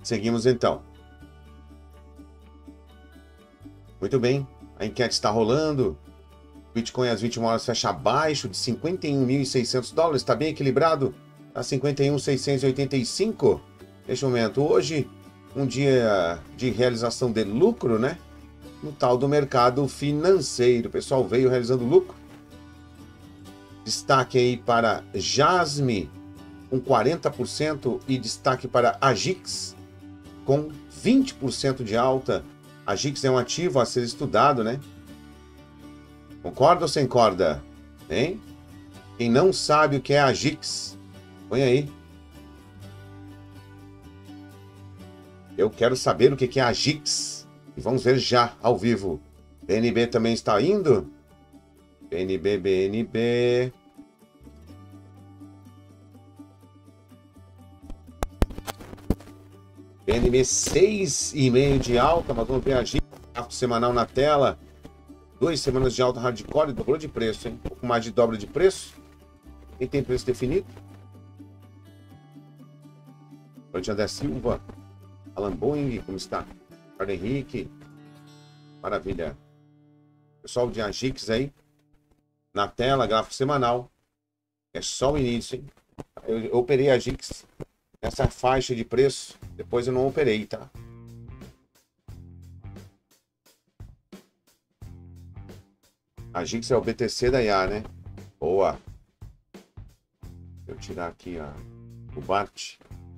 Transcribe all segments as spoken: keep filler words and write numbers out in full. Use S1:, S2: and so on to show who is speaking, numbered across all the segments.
S1: Seguimos então. Muito bem, a enquete está rolando. Bitcoin às vinte e uma horas fecha abaixo de cinquenta e um mil e seiscentos dólares, está bem equilibrado, a cinquenta e um mil seiscentos e oitenta e cinco. Neste momento, hoje, um dia de realização de lucro, né? No tal do mercado financeiro. O pessoal veio realizando lucro. Destaque aí para Jasmy, com quarenta por cento, e destaque para A G I X, com vinte por cento de alta. A G I X é um ativo a ser estudado, né? Concorda ou sem corda? Hein? Quem não sabe o que é a G I X, põe aí. Eu quero saber o que é a G I X. E vamos ver já, ao vivo. B N B também está indo? B N B, B N B. B N B seis vírgula cinco de alta, mas vamos ver a G I X. Gráfico semanal na tela. Duas semanas de alta hardcore, dobrou de preço, hein? Um pouco mais de dobra de preço. Quem tem preço definido? Grande André Silva. Alan Boeing, como está? Carlos Henrique. Maravilha. Pessoal de A G I X aí. Na tela, gráfico semanal. É só o início, hein? Eu, eu operei a G I X nessa faixa de preço. Depois eu não operei, tá? A G I X é o B T C da I A, né? Boa. Deixa eu tirar aqui a, o Bart.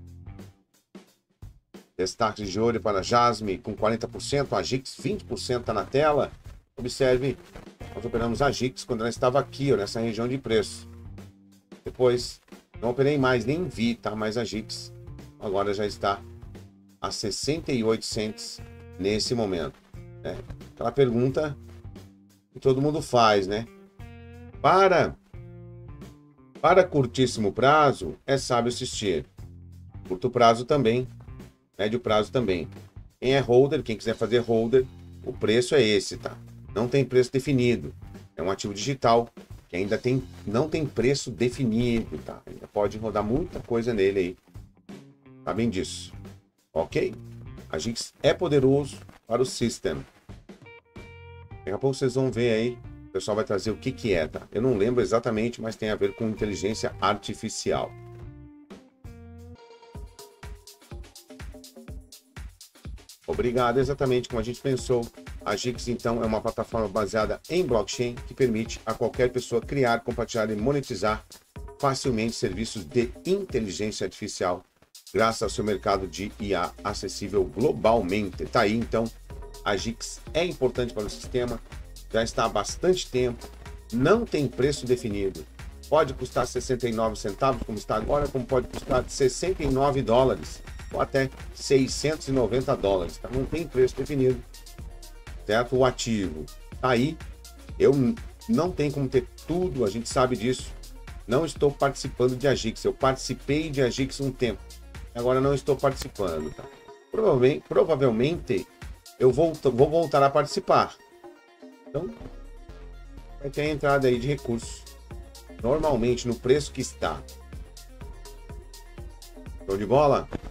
S1: Destaque de ouro para Jasmy com quarenta por cento. A G I X vinte por cento está na tela. Observe, nós operamos a G I X quando ela estava aqui, ó, nessa região de preço. Depois, não operei mais, nem vi, tá? Mas a G I X agora já está a sessenta e oito cents nesse momento. Né? Aquela pergunta que todo mundo faz, né? Para, para curtíssimo prazo, é sábio assistir. Curto prazo também, médio prazo também. Quem é holder, quem quiser fazer holder, o preço é esse, tá? Não tem preço definido. É um ativo digital que ainda tem, não tem preço definido, tá? Ainda pode rodar muita coisa nele aí. Sabem disso. Ok? A G I X é poderoso para o system. Daqui a pouco vocês vão ver aí, o pessoal vai trazer o que que é, tá? Eu não lembro exatamente, mas tem a ver com inteligência artificial. Obrigado, exatamente como a gente pensou. A G I X, então, é uma plataforma baseada em blockchain que permite a qualquer pessoa criar, compartilhar e monetizar facilmente serviços de inteligência artificial, graças ao seu mercado de I A acessível globalmente. Tá aí, então. A G I X é importante para o sistema, já está há bastante tempo, não tem preço definido. Pode custar sessenta e nove centavos, como está agora, como pode custar sessenta e nove dólares, ou até seiscentos e noventa dólares. Tá? Não tem preço definido, certo? O ativo está aí, eu não tenho como ter tudo, a gente sabe disso. Não estou participando de A G I X, eu participei de A G I X um tempo, agora não estou participando. Tá? Provavelmente, provavelmente eu vou, vou voltar a participar. Então, vai ter a entrada aí de recursos. Normalmente, no preço que está. Show de bola?